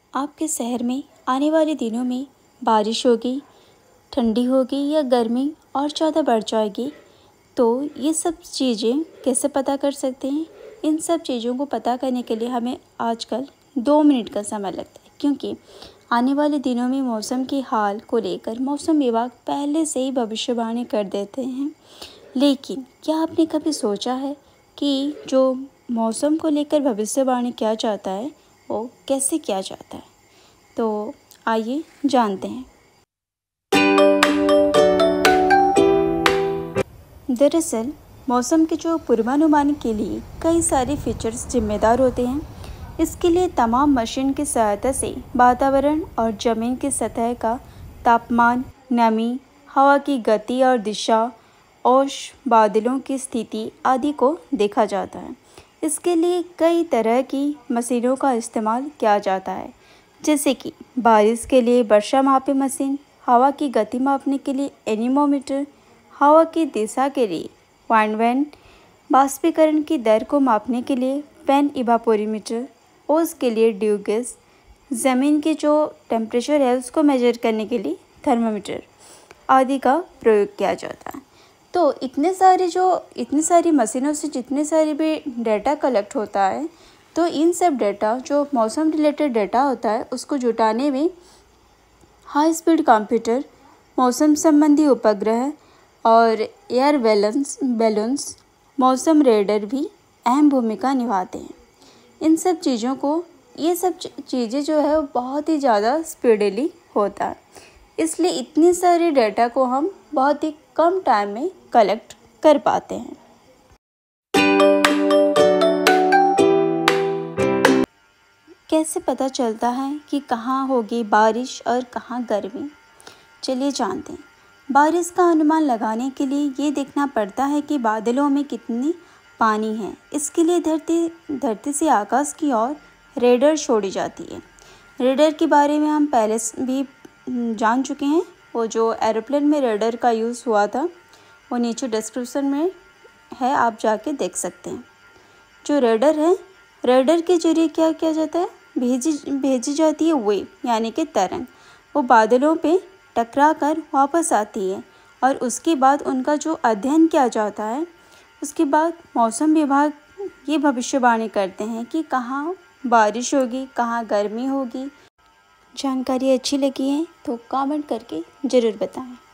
आपके शहर में आने वाले दिनों में बारिश होगी, ठंडी होगी या गर्मी और ज़्यादा बढ़ जाएगी, तो ये सब चीज़ें कैसे पता कर सकते हैं? इन सब चीज़ों को पता करने के लिए हमें आजकल 2 मिनट का समय लगता है, क्योंकि आने वाले दिनों में मौसम के हाल को लेकर मौसम विभाग पहले से ही भविष्यवाणी कर देते हैं। लेकिन क्या आपने कभी सोचा है कि जो मौसम को लेकर भविष्यवाणी किया जाता है वो कैसे किया जाता है? तो आइए जानते हैं। दरअसल मौसम के जो पूर्वानुमान के लिए कई सारे फीचर्स जिम्मेदार होते हैं। इसके लिए तमाम मशीन की सहायता से वातावरण और ज़मीन की सतह का तापमान, नमी, हवा की गति और दिशा, औष्ण बादलों की स्थिति आदि को देखा जाता है। इसके लिए कई तरह की मशीनों का इस्तेमाल किया जाता है, जैसे कि बारिश के लिए वर्षा मापी मशीन, हवा की गति मापने के लिए एनीमोमीटर, हवा की दिशा के लिए वाइंड वैन, बाष्पीकरण की दर को मापने के लिए फैन इवापोरीमीटर, ओस के लिए ड्यू गैस, ज़मीन की जो टेम्परेचर है उसको मेजर करने के लिए थर्मामीटर आदि का प्रयोग किया जाता है। तो इतनी सारी मशीनों से जितने सारे भी डाटा कलेक्ट होता है, तो इन सब डाटा जो मौसम रिलेटेड डाटा होता है उसको जुटाने में हाई स्पीड कंप्यूटर, मौसम संबंधी उपग्रह और एयर बैलून्स, मौसम रेडर भी अहम भूमिका निभाते हैं। ये सब चीज़ें जो है वो बहुत ही ज़्यादा स्पीडली होता है, इसलिए इतनी सारी डाटा को हम बहुत ही कम टाइम में कलेक्ट कर पाते हैं। कैसे पता चलता है कि कहाँ होगी बारिश और कहाँ गर्मी? चलिए जानते हैं। बारिश का अनुमान लगाने के लिए ये देखना पड़ता है कि बादलों में कितनी पानी है। इसके लिए धरती से आकाश की ओर रेडर छोड़ी जाती है। रेडर के बारे में हम पहले भी जान चुके हैं। वो जो एरोप्लेन में रेडर का यूज़ हुआ था वो नीचे डिस्क्रिप्शन में है, आप जाके देख सकते हैं। जो रेडर है, रेडर के जरिए क्या किया जाता है, भेजी जाती है वेव यानी कि तरंग। वो बादलों पे टकरा कर वापस आती है और उसके बाद उनका जो अध्ययन किया जाता है, उसके बाद मौसम विभाग ये भविष्यवाणी करते हैं कि कहाँ बारिश होगी, कहाँ गर्मी होगी। जानकारी अच्छी लगी है तो कमेंट करके ज़रूर बताएं।